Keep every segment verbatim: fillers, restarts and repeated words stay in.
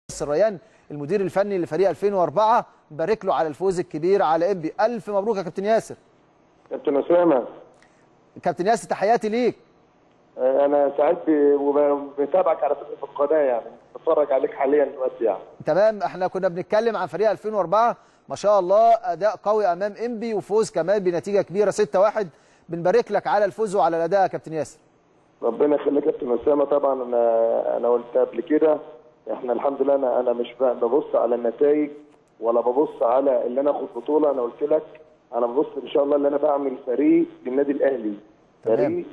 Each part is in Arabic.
الريان المدير الفني لفريق ألفين وأربعة، نبارك له على الفوز الكبير على انبي. الف مبروك يا كابتن ياسر. كابتن اسامه. كابتن ياسر تحياتي ليك. انا سعيد وبتابعك على فكره في القناه، يعني بتفرج عليك حاليا دلوقتي يعني. تمام، احنا كنا بنتكلم عن فريق ألفين وأربعة، ما شاء الله اداء قوي امام انبي وفوز كمان بنتيجه كبيره ستة واحد. بنبارك لك على الفوز وعلى الاداء يا كابتن ياسر. ربنا يخليك يا كابتن اسامه. طبعا انا انا قلت قبل كده احنا الحمد لله انا انا مش ببص على النتائج ولا ببص على اللي انا اخد بطوله. انا قلت لك انا ببص ان شاء الله اللي انا بعمل فريق للنادي الاهلي، فريق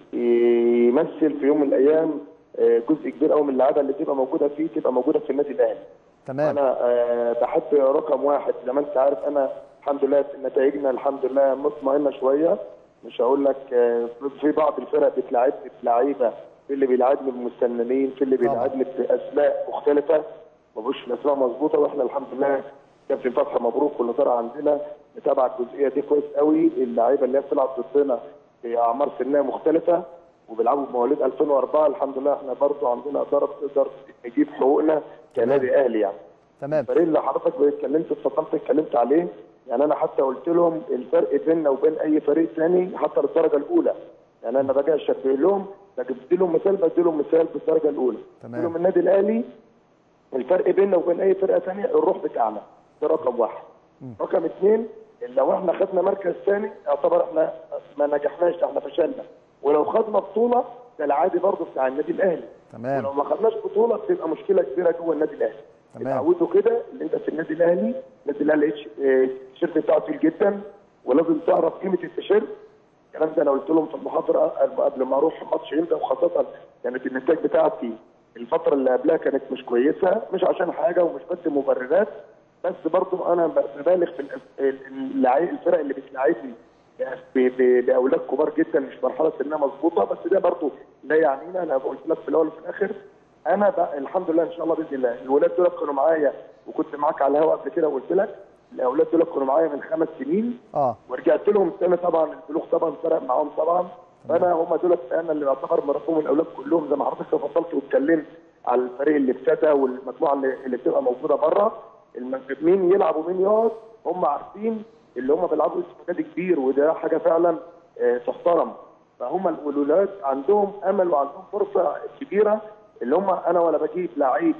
يمثل في يوم من الايام جزء كبير قوي من اللعيبه اللي تبقى موجوده فيه تبقى موجوده في النادي الاهلي. تمام. انا بحب رقم واحد زي ما انت عارف، انا الحمد لله نتائجنا الحمد لله مطمئنه شويه. مش هقول لك في بعض الفرق بتلاعبني بلعيبه، في اللي بيلعبني بمستنانين، في اللي بيلعبني باسماء مختلفه ما بقوش الاسماء مظبوطه، واحنا الحمد لله كابتن فتحي مبروك والاداره عندنا متابعه الجزئيه دي كويس قوي. اللعيبه اللي هي بتلعب ضدنا في اعمار سنيه مختلفه وبيلعبوا بمواليد ألفين وأربعة، الحمد لله احنا برضه عندنا اداره بتقدر نجيب حقوقنا كنادي اهلي يعني. تمام. الفريق اللي حضرتك اتكلمت اتفضلت اتكلمت عليه، يعني انا حتى قلت لهم الفرق بيننا وبين اي فريق ثاني حتى للدرجه الاولى، يعني انا باجي اشبه لهم بدي لهم مثال بدي لهم مثال بالدرجه الاولى. تمام. قلت لهم النادي الاهلي الفرق بيننا وبين اي فرقه ثانيه الروح بتاعنا، ده رقم واحد. م. رقم اثنين لو احنا خدنا مركز ثاني يعتبر احنا ما نجحناش، احنا فشلنا، ولو خدنا بطوله ده العادي برضه بتاع النادي الاهلي. تمام. ولو ما خدناش بطوله بتبقى مشكله كبيره جوه النادي الاهلي. اتعودوا كده اللي انت في النادي الاهلي، النادي الاهلي التيشيرت بتاعه تقيل جدا ولازم تعرف قيمه التيشيرت. الكلام ده انا قلت لهم في المحاضره قبل ما اروح ماتش امتى، وخاصه كانت النتائج بتاعتي الفتره اللي قبلها كانت مش كويسه، مش عشان حاجه ومش بس مبررات، بس برضه انا ببالغ في الفرق اللي بتلاعبني باولاد كبار جدا مش مرحله سنها مظبوطه، بس ده برضه لا يعنينا. انا قلت لك في الاول وفي الاخر انا بقى الحمد لله ان شاء الله باذن الله الولاد دول كانوا معايا وكنت معاك على الهواء قبل كده وقلت لك الاولاد دول كانوا معايا من خمس سنين اه ورجعت لهم تاني. طبعا البلوغ طبعا فرق معاهم طبعا، فانا هم دول انا اللي بعتبر مربوهم الاولاد كلهم زي ما حضرتك تفضلت واتكلمت على الفريق اللي ابتدى والمجموعه اللي, اللي بتبقى موجوده بره، مين يلعب ومين يقعد هم عارفين اللي هم بيلعبوا اسم نادي كبير، وده حاجه فعلا تحترم. فهم الولاد عندهم امل وعندهم فرصه كبيره اللي هم انا ولا بجيب لعيب.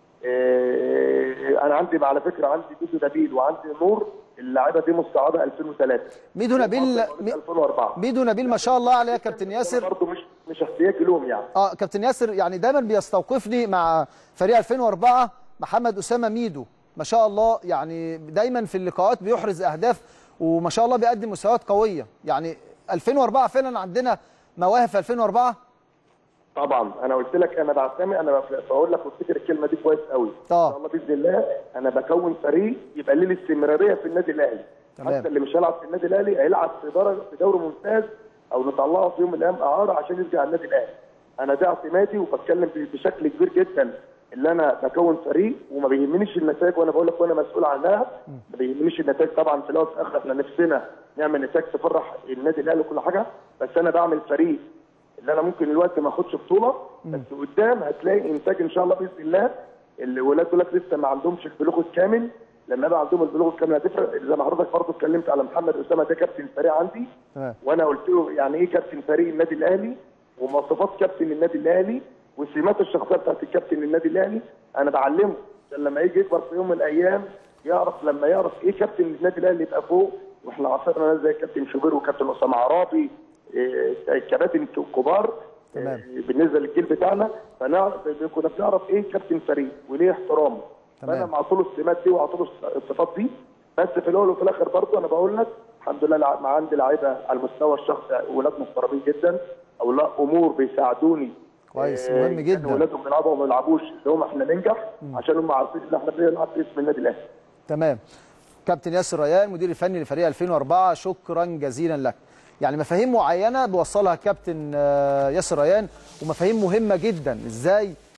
انا عندي على فكره عندي ميدو نبيل وعندي نور، اللعيبه دي مستعاره ألفين وثلاثة. ميدو نبيل ألفين وأربعة. ميدو نبيل ما شاء الله عليه يا كابتن ياسر، برضه مش مش احتياج لهم يعني. اه كابتن ياسر يعني دايما بيستوقفني مع فريق ألفين وأربعة محمد اسامه ميدو، ما شاء الله يعني دايما في اللقاءات بيحرز اهداف وما شاء الله بيقدم مستويات قويه. يعني ألفين وأربعة فعلا عندنا مواهب في ألفين وأربعة. طبعا انا قلت لك انا بعتمد، انا بقول لك وافتكر الكلمه دي كويس قوي. طبعا. ان شاء الله باذن الله انا بكون فريق يبقى ليه الاستمراريه في النادي الاهلي. تمام. حتى اللي مش هيلعب في النادي الاهلي هيلعب في درجه في دوري ممتاز او نطلعه في يوم من الايام اعاره عشان يرجع النادي الاهلي. انا ده اعتمادي وبتكلم بشكل كبير جدا اللي انا بكون فريق وما بيهمنيش النتائج، وانا بقول لك وانا مسؤول عنها ما بيهمنيش النتائج. طبعا في الاول وفي الاخر احنا نفسنا نعمل نتائج تفرح النادي الاهلي وكل حاجه، بس انا بعمل فريق اللي انا ممكن الوقت ما اخدش بطوله بس قدام هتلاقي انتاج ان شاء الله باذن الله. الولاد دول لسه ما عندهمش البلوغ الكامل، لما يبقى عندهم البلوغ الكامل هتفرق. زي ما حضرتك برضه اتكلمت على محمد اسامه ده كابتن الفريق عندي. تمام. وانا قلت له يعني ايه كابتن فريق النادي الاهلي ومواصفات كابتن النادي الاهلي والسمات الشخصيه بتاعت الكابتن النادي الاهلي، انا بعلمه عشان لما يجي يكبر في يوم من الايام يعرف لما يعرف ايه كابتن النادي الاهلي يبقى فوق. واحنا عصرنا ناس زي كابتن شوبير وكابتن اسامه عرابي الكباتن الكبار بالنسبه للجيل بتاعنا، فنعرف كنا بنعرف ايه كابتن فريق وليه احترامه. فانا معطوله السمات دي وعطوله الصفات دي، بس في الاول وفي الاخر برضه انا بقول لك الحمد لله مع عندي لعيبه على المستوى الشخصي ولاد محترمين جدا، اولياء امور بيساعدوني كويس مهم جدا. اولادهم بيلعبوا وما بيلعبوش اللي هم احنا ننجح عشان هم عارفين ان احنا بنلعب باسم النادي الاهلي. تمام. كابتن ياسر ريان مدير الفني لفريق ألفين وأربعة، شكرا جزيلا لك. يعني مفاهيم معينه بيوصلها كابتن ياسر ريان ومفاهيم مهمه جدا ازاي